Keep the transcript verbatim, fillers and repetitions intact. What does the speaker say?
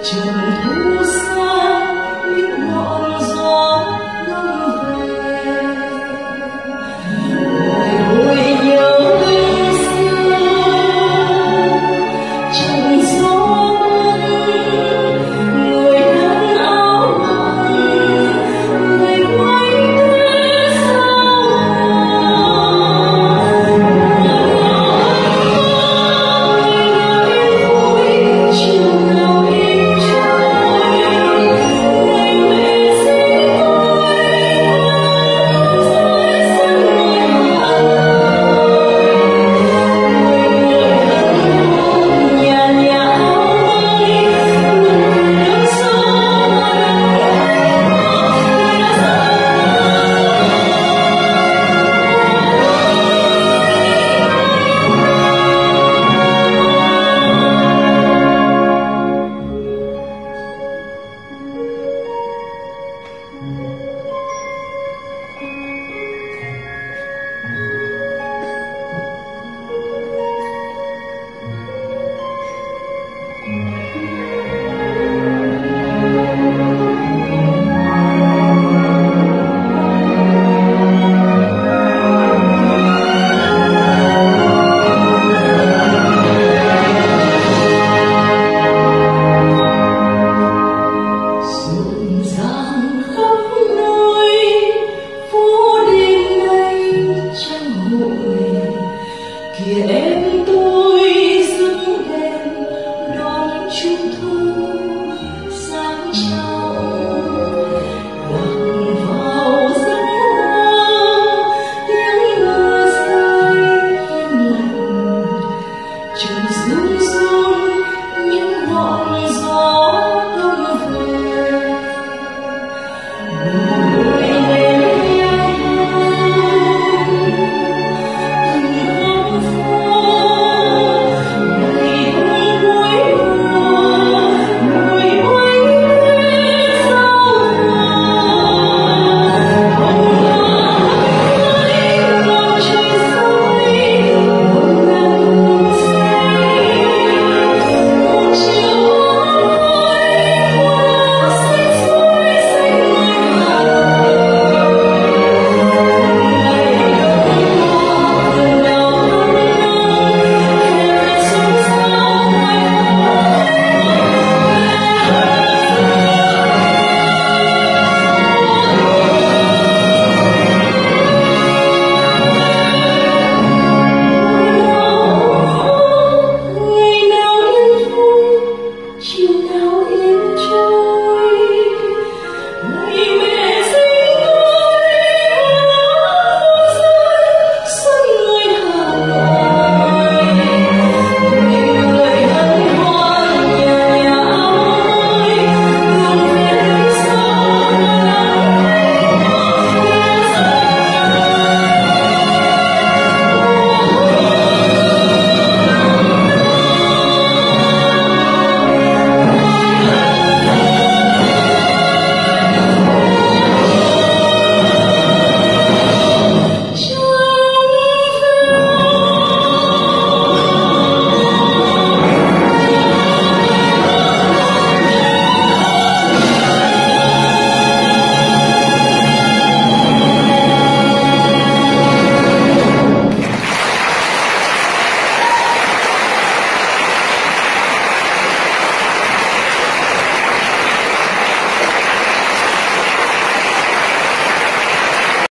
trần thu xa những ngọn gió đông về bồi hồi nhớ đêm xưa trần gió người thân áo hồng người quay thế sao chiều nào im kìa em tôi dâng đèn đón trung thu sáng trao lạc vào giấc mơ tiếng mưa rơi yên lặng trời run run những ngọn gió đông về mùi chiều nào